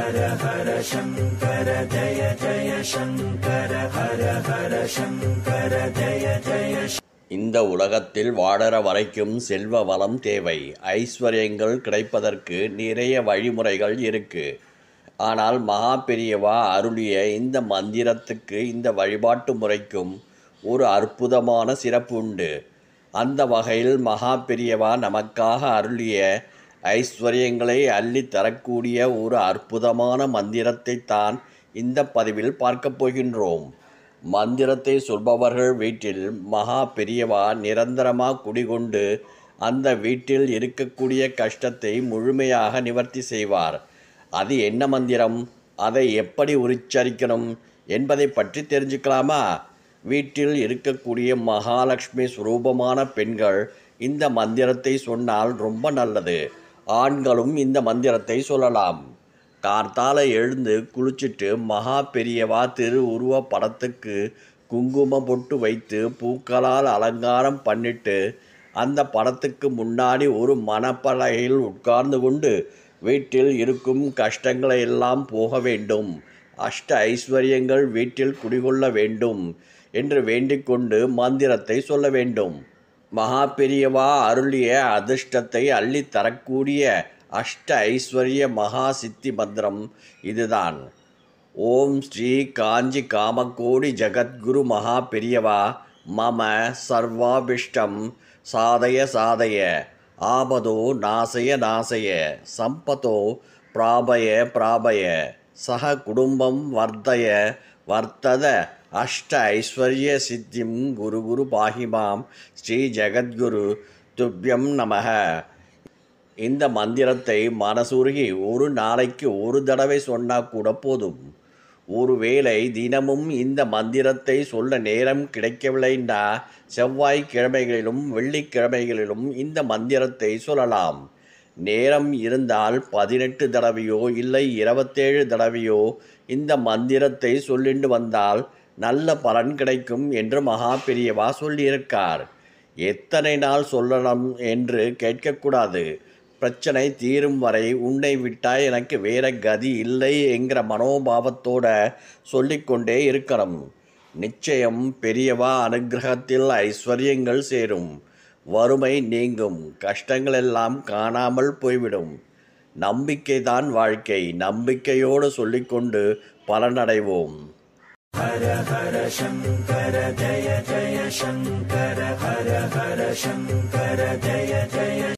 ஹர ஹர சங்கர ஜய ஜய சங்கர ஹர ஹர சங்கர ஜய ஜய. இந்த உலகத்தில் வாழற வரைக்கும் செல்வ வளம் தேவை, ஐஸ்வர்யங்கள் கிடைப்பதற்கு நிறைய வழிமுறைகள் இருக்கு. ஆனால் மகா பெரியவா அருளிய இந்த மந்திரத்துக்கு, இந்த வழிபாட்டு முறைக்கும் ஒரு அற்புதமான சிறப்பு உண்டு. அந்த வகையில் மகா பெரியவா நமக்காக அருளிய ஐஸ்வர்யங்களை அள்ளி தரக்கூடிய ஒரு அற்புதமான மந்திரத்தை தான் இந்த பதிவில் பார்க்க போகின்றோம். மந்திரத்தை சொல்பவர்கள் வீட்டில் மகா பெரியவா நிரந்தரமாக குடிகொண்டு அந்த வீட்டில் இருக்கக்கூடிய கஷ்டத்தை முழுமையாக நிவர்த்தி செய்வார். அது என்ன மந்திரம், அதை எப்படி உச்சரிக்கணும் என்பதை பற்றி தெரிஞ்சுக்கலாமா? வீட்டில் இருக்கக்கூடிய மகாலட்சுமி ஸ்வரூபமான பெண்கள் இந்த மந்திரத்தை சொன்னால் ரொம்ப நல்லது. ஆண்களும் இந்த மந்திரத்தை சொல்லலாம். கார்த்தால எழுந்து குளிச்சுட்டு மகா பெரியவா திரு உருவ படத்துக்கு குங்குமம் பொட்டு வைத்து பூக்களால் அலங்காரம் பண்ணிட்டு அந்த படத்துக்கு முன்னாடி ஒரு மணப்பலகையில் உட்கார்ந்து கொண்டு வீட்டில் இருக்கும் கஷ்டங்களை எல்லாம் போக வேண்டும், அஷ்ட ஐஸ்வர்யங்கள் வீட்டில் குடிகொள்ள வேண்டும் என்று வேண்டிக்கொண்டு மந்திரத்தை சொல்ல வேண்டும். மகா பெரியவா அருளிய அதிர்ஷ்டத்தை அள்ளி தரக்கூடிய அஷ்ட ஐஸ்வர்ய மகா சித்தி மந்திரம் இதுதான். ஓம் ஸ்ரீ காஞ்சி காமகோடி ஜகத்குரு மகா பெரியவா மம சர்வாபிஷ்டம் சாதய சாதய, ஆபதோ நாசய நாசய, சம்பதோ பிராபய பிராபய, சக குடும்பம் வர்த்தய வர்த்தத, அஷ்ட ஐஸ்வர்ய சித்திம் குரு குரு பாகிமாம் ஸ்ரீ ஜெகத்குரு துப்யம் நமக. இந்த மந்திரத்தை மனசுருகி ஒரு நாளைக்கு ஒரு தடவை சொன்னால் கூட போதும். ஒருவேளை தினமும் இந்த மந்திரத்தை சொல்ல நேரம் கிடைக்கவில்லைன்னா செவ்வாய்க்கிழமைகளிலும் வெள்ளிக்கிழமைகளிலும் இந்த மந்திரத்தை சொல்லலாம். நேரம் இருந்தால் 18 தடவையோ இல்லை 27 தடவையோ இந்த மந்திரத்தை சொல்லிட்டு வந்தால் நல்ல பலன் கிடைக்கும் என்று மகா பெரியவா சொல்லியிருக்கார். எத்தனை நாள் சொல்லணும் என்று கேட்கக்கூடாது. பிரச்சனை தீரும் வரை உன்னை விட்டால் எனக்கு வேற கதி இல்லை என்கிற மனோபாவத்தோட சொல்லிக்கொண்டே இருக்கணும். நிச்சயம் பெரியவா அனுகிரகத்தில் ஐஸ்வர்யங்கள் சேரும், வறுமை நீங்கும், கஷ்டங்களெல்லாம் காணாமல் போய்விடும். நம்பிக்கைதான் வாழ்க்கை. நம்பிக்கையோடு சொல்லிக்கொண்டு பலனடைவோம். ஹர ஹர சங்கர ஜய ஜய சங்கர ஹர ஹர சங்கர ஜய ஜய.